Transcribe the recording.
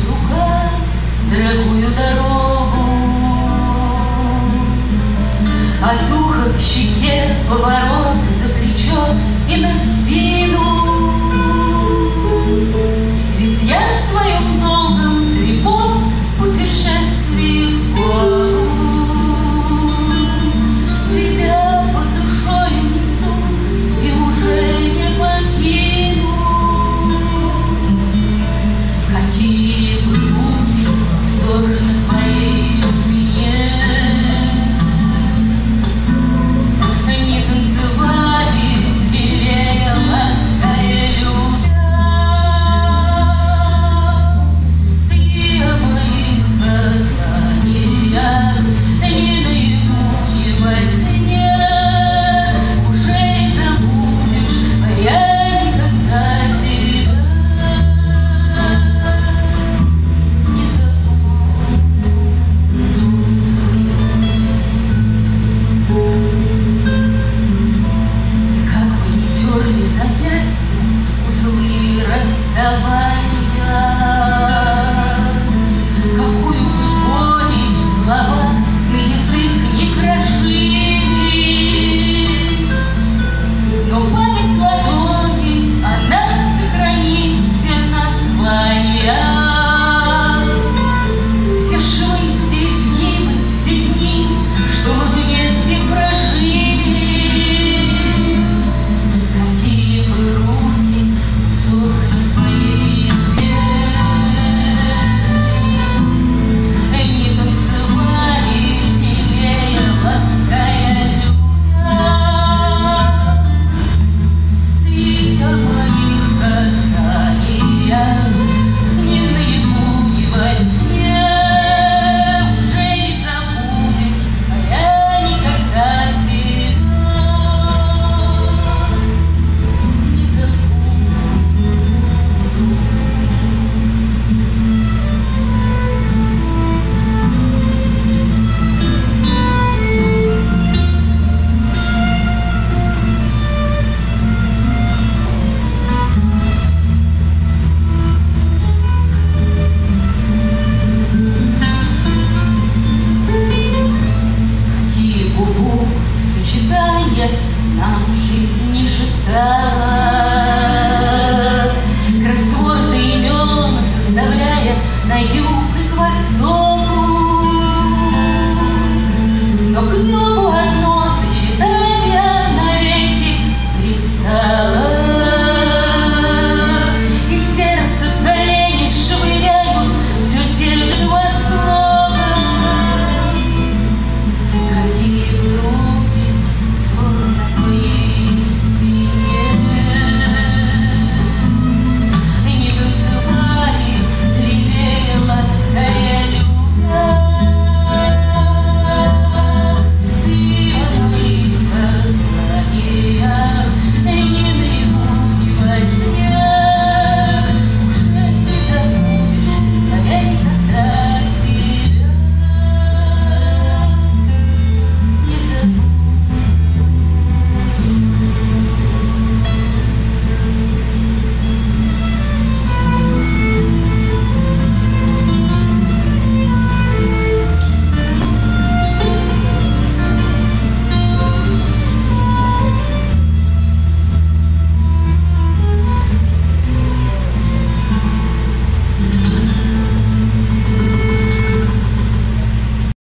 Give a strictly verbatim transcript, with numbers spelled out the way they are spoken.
рука дорогую дорогу, от уха к щеке поворот за плечо и на спину. Ведь я в своем долгом слепом путешествии в гору тебя под душой несу и уже не покину. Какие бы руки взоры на твоей спине не танцевали, лелея, лаская, любя, ты о моих касаниях ни наяву, ни во сне уже не забудешь, а я никогда тебя не забуду. Как бы ни терли запястья узлы расставания, какую бы горечь слова на язык не крошили, но память ладони, она сохранит все названия, все швы, все изгибы, все дни, что мы вместе прожили. Какие бы руки взоры твоей избе не танцевали, лелея, лаская, любя, ты о моих касаниях ни наяву, ни во сне уже не забудешь, а я никогда тебя не забуду. Какие буквы сочетания нам жизнь не шептала, кроссворды имен составляя на юг